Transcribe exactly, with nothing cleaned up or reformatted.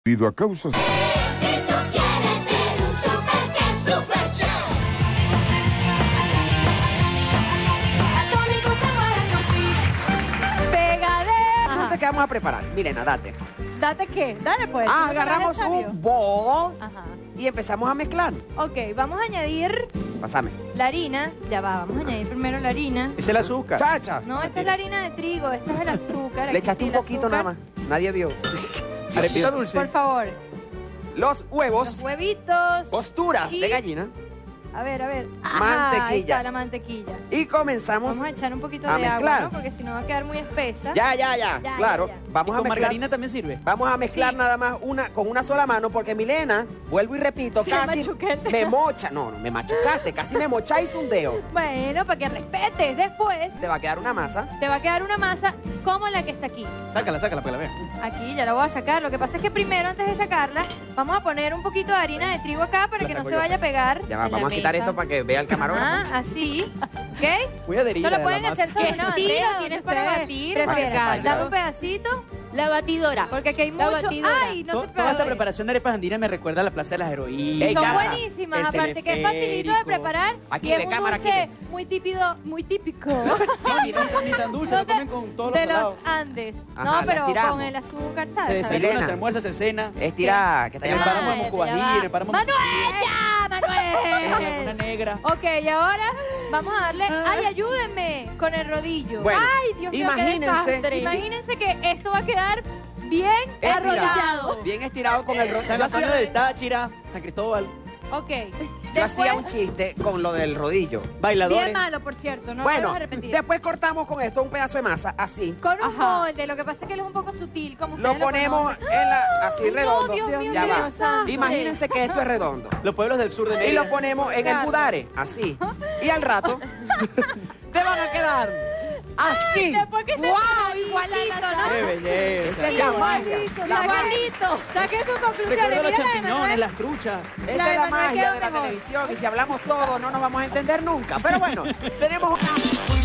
Debido a causas... Si tú quieres ser un superchef, superchef. Atómico se mueve por ti. Pegadera. Resulta que vamos a preparar. Milena, date. ¿Date qué? Dale pues. Ah, ¿no te agarramos traes el sabio? un bol Ajá. y empezamos a mezclar. Ok, vamos a añadir Pásame. la harina. Ya va, vamos a añadir primero la harina. Es el azúcar. Chacha. No, esta es la harina de trigo, esta es el azúcar. Le aquí echaste sí, un el poquito azúcar. nada más. Nadie vio. Arepita dulce. Por favor. Los huevos. Los huevitos. Costuras Y- de gallina. A ver, a ver. Ajá, Mantequilla. ahí está la mantequilla. Y comenzamos. Vamos a echar un poquito a de agua, mezclar. ¿no? Porque si no va a quedar muy espesa. Ya, ya, ya. Ya, claro. ya, ya. Vamos ¿Y a con mezclar. margarina también sirve? Vamos a mezclar Sí. nada más una con una sola mano porque Milena, vuelvo y repito, Me casi machuqué el dedo. me mocha. No, no, me machucaste. Casi me mocháis un dedo. Bueno, para que respetes. Después Te va a quedar una masa. te va a quedar una masa como la que está aquí. Sácala, sácala para que la vea. Aquí ya la voy a sacar. Lo que pasa es que primero, antes de sacarla, vamos a poner un poquito de harina de trigo acá para La que no saco se yo. vaya a pegar. Ya va, en la vamos a quitar mesa. esto para que vea el camarógrafo. Ajá, así. ¿Ok? Voy a adherir. Esto a lo la pueden masa. hacer sobre ¿Qué una estilo bandeja tienes donde para ustedes batir? prefieran. Para que sepa, Dame ya. un pedacito, La batidora. porque aquí hay La mucho. batidora. ¡Ay! No To- se Toda esta puede. preparación de arepas andinas me recuerda a la Plaza de las Heroínas. Ey, Son cámara. buenísimas, El aparte que es facilito de teleférico. preparar Aquí, y es ve, un cámara, dulce aquí, muy típico, muy típico No, ni tan, ni tan dulce, No lo te- comen con todos los de los salados. Andes. Ajá, No, las pero tiramos. con el azúcar, Se ¿sabes? desayuna, Elena. se almuerza, se cena. Estira, que está Ah, llamando. Preparamos ya te cuajir, va. preparamos- ¡Manuel, ya! Una ¡Manuel! negra. Ok, y ahora vamos a darle... ¡Ay, ayúdenme! Con el rodillo. Bueno, Ay, Dios mío, qué imagínense. desastre. Imagínense que esto va a quedar bien Estirado. arrollado. Bien estirado con el San rodillo. Antonio del Táchira, San Cristóbal, Ok. Yo hacía un Después- chiste con lo del rodillo. bailadores. Bien malo, por cierto, no lo Bueno, vamos a repetir. después cortamos con esto un pedazo de masa, así. Con un Ajá. molde, lo que pasa es que él es un poco sutil, como Lo ustedes ponemos conocen. en la, así redondo. Dios mío, ya Dios va. santo. Imagínense que esto es redondo. Los pueblos del sur de Y Mérida. lo ponemos en el Claro. budare, así. Y al rato te van a quedar así. Después que ¡Wow! Igualito, ¿no? ¡Qué belleza! Esa es la magia. Igualito, La magia. igualito. Saque sus conclusiones. Recuerda los Mira la de champiñones, Manuel. las truchas. Esta La de es la Manuel magia quedó de la mejor. televisión y si hablamos todo no nos vamos a entender nunca. Pero bueno, tenemos una...